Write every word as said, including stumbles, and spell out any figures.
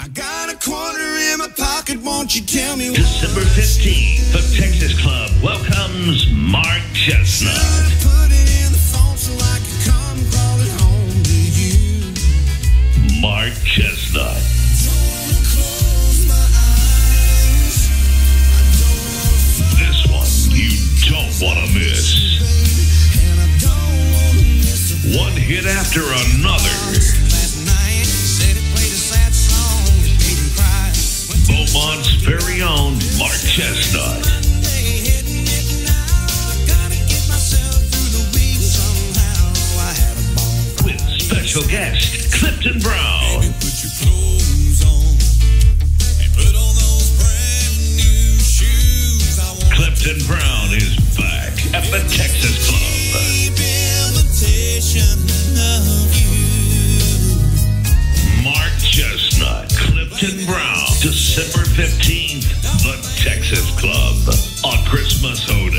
I got a quarter in my pocket, won't you tell me? December fifteenth, the Texas Club welcomes Mark Chesnutt. Put it in the phone so I can come crawling home to you. Mark Chesnutt. This one you don't want to miss. One hit after another. Beaumont's very own Mark Chesnutt. With special guest Clifton Brown. Clifton Brown is back at the Texas Club. Mark Chesnutt, Clifton Brown, December fifteenth, the Texas Club on Christmas Hoda.